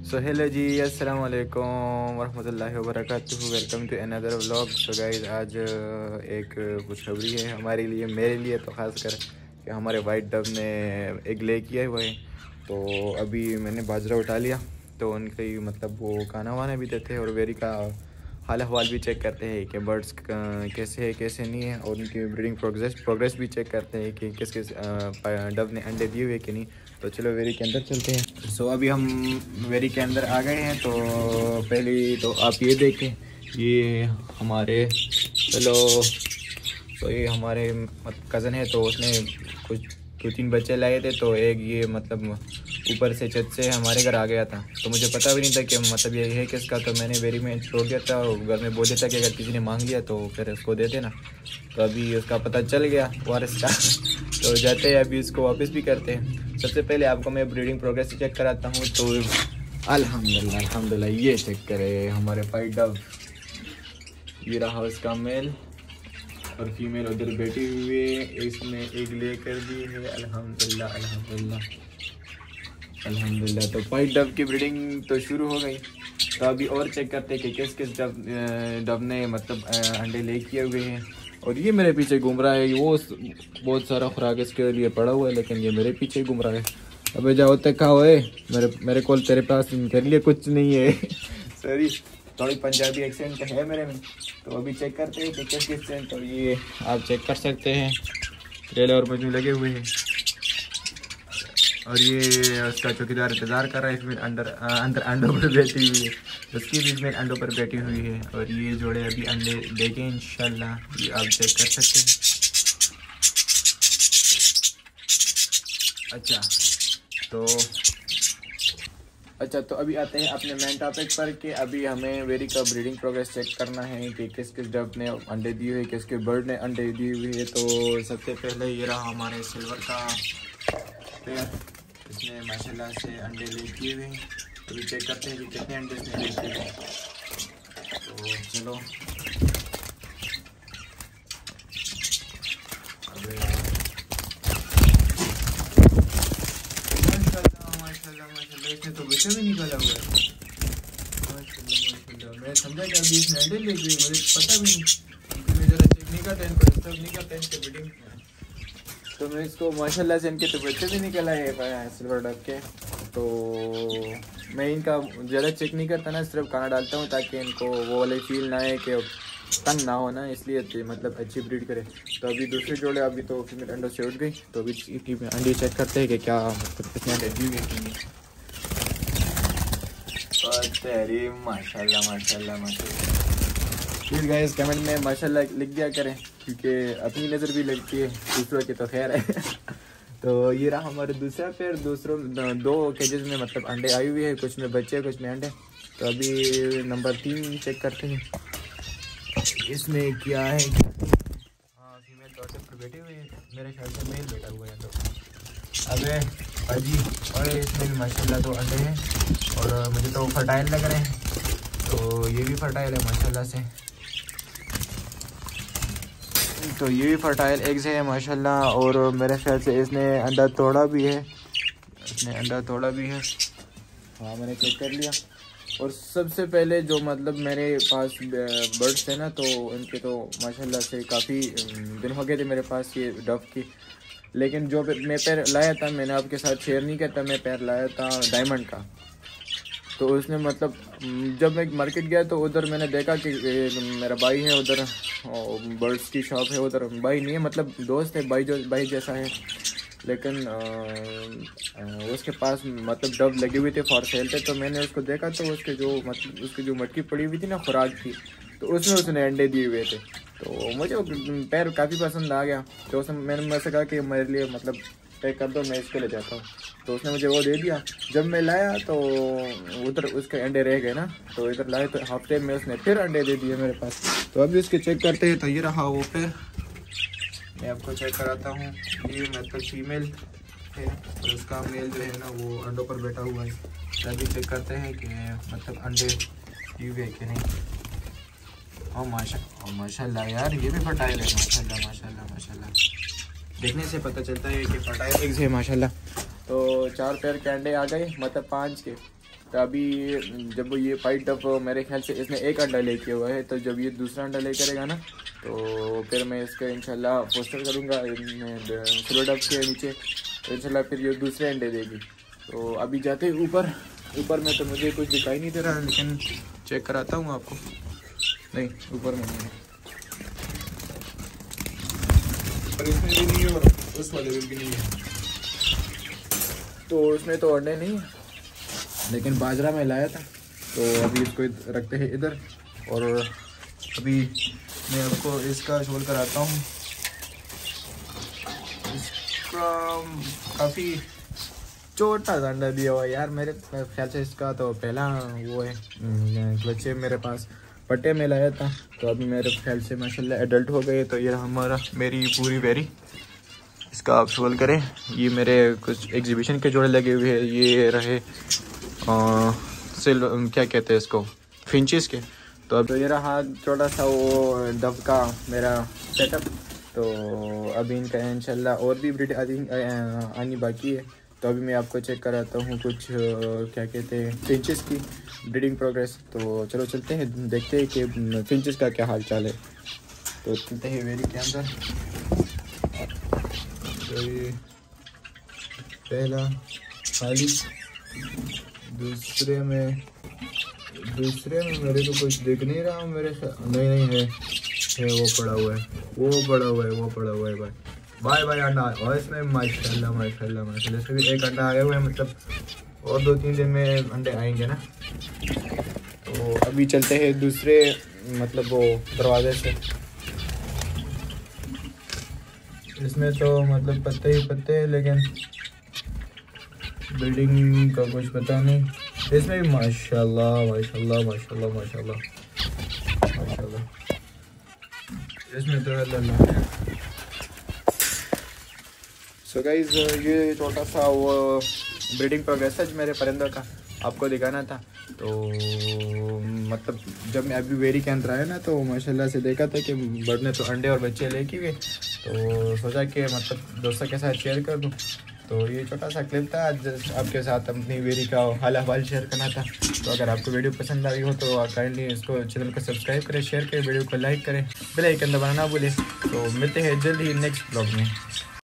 So hello जी, अस्सलाम वालेकुम वरहमतुल्लाहि वबरकातुहू। Welcome to another vlog. So guys, आज एक खुशखबरी है हमारे लिए, मेरे लिए तो ख़ास कर कि हमारे वाइट डव ने एग ले किया हुआ है। तो अभी मैंने बाजरा उठा लिया, तो उनकी मतलब वो खाना वाना भी देते हैं और वेरी का हाल अहवाल भी चेक करते हैं कि बर्ड्स कैसे है कैसे नहीं है, और उनकी ब्रीडिंग प्रोग्रेस भी चेक करते हैं कि किस किस डव ने अंडे दिए हुए कि नहीं। तो चलो वेरी के अंदर चलते हैं। सो अभी हम वेरी के अंदर आ गए हैं। तो पहले तो आप ये देखें, ये हमारे चलो तो ये हमारे कज़न है, तो उसने कुछ 2-3 बच्चे लाए थे। तो एक ये मतलब ऊपर से छत से हमारे घर आ गया था, तो मुझे पता भी नहीं था कि मतलब ये है किसका। तो मैंने वेरी में छोड़ दिया था और घर में बोल दिया था कि अगर किसी ने मांग लिया तो फिर उसको दे देना। तो अभी उसका पता चल गया वारिस का तो जाते हैं अभी उसको वापस भी करते हैं। सबसे पहले आपको मैं ब्रीडिंग प्रोग्रेस चेक कराता हूँ। तो अल्हम्दुलिल्लाह अल्हम्दुलिल्लाह, ये चेक करें हमारे वाइट डव। ये रहा उसका मेल और फीमेल उधर बैठी हुई है, इसने एक लेकर दी है। अल्हम्दुलिल्लाह अल्हम्दुलिल्लाह अल्हम्दुलिल्लाह। तो वाइट डव की ब्रीडिंग तो शुरू हो गई। तो अभी और चेक करते हैं कि किस किस डव ने मतलब अंडे ले किए हुए हैं। और ये मेरे पीछे घूम रहा है, वो बहुत सारा खुराक इसके लिए पड़ा हुआ है, लेकिन ये मेरे पीछे घूम रहा है। अबे जाओ तक कहा हुए, मेरे को तेरे पास तेरे लिए कुछ नहीं है सॉरी, थोड़ी पंजाबी एक्सेंट है मेरे में। तो अभी चेक करते हैं कि किस किस से। तो ये आप चेक कर सकते हैं, ट्रेलर और मजनू लगे हुए हैं। और ये उसका चौकीदार इंतज़ार कर रहा है, इसमें अंदर अंडों पर बैठी हुई है। उसकी भी इसमें अंडों पर बैठी हुई है। और ये जोड़े अभी अंडे देंगे इंशाल्लाह, ये आप चेक कर सकते हैं। तो अभी आते हैं अपने मेन टॉपिक पर कि अभी हमें वेरी का ब्रीडिंग प्रोग्रेस चेक करना है कि किस किस डव ने अंडे दिए हुए, किस किस बर्ड ने अंडे दिए हुए है। तो सबसे पहले ये रहा हमारे सिल्वर का पेयर, इसने माशाल्लाह से अंडे ले किए हुए हैं। अभी चेक करते हैं कि कितने अंडे इसने ले किए हैं। तो चलो माशाल्लाह इसने तो बच्चा भी निकाला हुआ है। माशाल्लाह मैं समझा कि अभी इसने अंडे ले लिए, मुझे पता भी नहीं, क्योंकि मैं ज़रा चेक नहीं करता इनको, डिस्टर्ब नहीं करता इनके ब्रीडिंग। तो मैं इसको माशाल्लाह से इनके तो बच्चे भी निकल आए सिल्वर डक के। तो मैं इनका ज़्यादा चेक नहीं करता ना, सिर्फ खाना डालता हूँ ताकि इनको वो वाले फील ना है कि तंग ना हो ना, इसलिए मतलब अच्छी ब्रीड करे। तो अभी दूसरे जोड़े अभी तो फीमेल अंडों से उठ गई। तो अभी इसकी अंडे चेक करते हैं कि क्या मतलब कितने अंडे दिए हुए। तेरी माशाल्लाह माशाल्लाह माशाल्लाह। प्लीज़ गाइस कमेंट में माशाल्लाह लिख दिया करें, क्योंकि अपनी नज़र भी लगती है, दूसरों की तो खैर है तो ये रहा हमारे दूसरा पेयर। दूसरों 2 केजेस में मतलब अंडे आई हुई है, कुछ में बच्चे कुछ में अंडे। तो अभी नंबर 3 चेक करते हैं इसमें क्या है। हाँ, फीमेल डॉटर पर बैठे हुए हैं, मेरे ख्याल से मेल बैठा हुआ है। तो अबे अजी, और इसमें भी माशाल्लाह 2 अंडे हैं और मुझे तो फर्टाइल लग रहे हैं। तो ये भी फर्टाइल है माशाल्लाह से। तो ये भी फर्टाइल एग्स है माशाल्लाह। और मेरे ख्याल से इसने अंडा तोड़ा भी है, हाँ मैंने चेक कर लिया। और सबसे पहले जो मतलब मेरे पास बर्ड्स थे ना, तो इनके तो माशाल्लाह से काफ़ी दिन हो गए थे मेरे पास ये डव की। लेकिन जो मैं पैर लाया था, मैंने आपके साथ शेयर नहीं करता, मैं पैर लाया था डायमंड का। तो उसने मतलब जब मैं मार्केट गया तो उधर मैंने देखा कि मेरा भाई है उधर, बर्ड्स की शॉप है उधर। भाई नहीं है, मतलब दोस्त है, भाई जैसा है। लेकिन उसके पास मतलब डब लगी हुई थे फॉर सेल पे। तो मैंने उसको देखा तो उसकी जो मटकी पड़ी हुई थी ना खुराक की, तो उसमें उसने अंडे दिए हुए थे। तो मुझे वो पैर काफ़ी पसंद आ गया। तो मैंने मुझसे कहा कि मेरे लिए मतलब पैक कर दो, मैं इसको ले जाता हूँ। तो उसने मुझे वो दे दिया। जब मैं लाया तो उधर उसके अंडे रह गए ना, तो इधर लाए तो हफ्ते में उसने फिर अंडे दे दिए मेरे पास। तो अभी उसके चेक करते हैं। तो ये रहा वो पैर, मैं आपको चेक कराता हूँ। ये मतलब फीमेल है और उसका मेल जो है ना वो अंडों पर बैठा हुआ है। तो अभी चेक करते हैं कि मतलब अंडे दिए हुए कि नहीं। और माशाल्लाह यार, ये भी फर्टाइल है माशाल्लाह माशाल्लाह माशाल्लाह। देखने से पता चलता है कि फर्टाइल एग्स है माशाल्लाह। तो 4 पेयर के अंडे आ गए, मतलब 5 के। तो अभी जब वो ये वाइट डक मेरे ख्याल से इसने एक अंडा लेके हुआ है, तो जब ये दूसरा अंडा ले करेगा ना तो फिर मैं इसका इंशाल्लाह पोस्टर करूँगा सिल्वर डक के नीचे, तो इंशाल्लाह फिर ये दूसरे अंडे देगी। तो अभी जाते हैं ऊपर में, तो मुझे कुछ दिखाई नहीं दे रहा, लेकिन चेक कराता हूँ आपको। नहीं, ऊपर में नहीं है, और इसमें भी नहीं है और उस वाले में भी नहीं है। तो उसमें तो अंडे नहीं है, लेकिन बाजरा में लाया था। तो अभी इसको रखते हैं इधर, और अभी मैं आपको इसका शोल कराता हूँ। इसका काफ़ी छोटा सा अंडा दिया हुआ यार, मेरे ख्याल से इसका तो पहला वो है बच्चे मेरे पास पट्टे में लाया था। तो अभी मेरे ख्याल से माशाल्लाह एडल्ट हो गए। तो ये मेरी पूरी वेरी, इसका आप शोल करें। ये मेरे कुछ एग्जीबिशन के जोड़े लगे हुए हैं, ये रहे क्या कहते हैं इसको, फिंचेस के। तो अब ये रहा छोटा सा वो डव का मेरा सेटअप। तो अभी इनका इंशाल्लाह और भी ब्रीड आनी बाकी है। तो अभी मैं आपको चेक कराता हूँ कुछ क्या कहते हैं फिंचेस की ब्रीडिंग प्रोग्रेस। तो चलो चलते हैं, देखते हैं कि फिंचेस का क्या हाल चाल है। तो चलते हैं वेरी के अंदर। तो ये पहला खाली, दूसरे में मेरे को कुछ दिख नहीं रहा मेरे साथ, नहीं है वो पड़ा हुआ है भाई अंडा। और इसमें माशाल्लाह इसमें भी एक अंडा आया हुआ है, मतलब और 2-3 दिन में अंडे आएंगे ना। तो अभी चलते हैं दूसरे मतलब वो दरवाजे से। इसमें तो मतलब पत्ते ही पत्ते हैं, लेकिन बिल्डिंग का कुछ पता नहीं। इसमें भी माशाल्लाह इसमें तो अल्लाह। सो गाइस, ये छोटा सा वो ब्रीडिंग प्रोग्रेस है मेरे परिंदों का, आपको दिखाना था। तो मतलब जब मैं अभी वेरी के अंदर आया ना, तो माशाल्लाह से देखा था कि बर्ड ने तो अंडे और बच्चे लेके गए। तो सोचा कि मतलब दोस्तों के साथ शेयर कर दूँ। तो ये छोटा सा क्लिप था, जस्ट आपके साथ अपनी वेरी का हाल अहवाल शेयर करना था। तो अगर आपको वीडियो पसंद आई हो तो काइंडली इसको चैनल को सब्सक्राइब करें, शेयर करें, वीडियो को लाइक करें, बेल आइकन दबाना ना भूलें। तो मिलते हैं जल्द ही नेक्स्ट ब्लॉग में।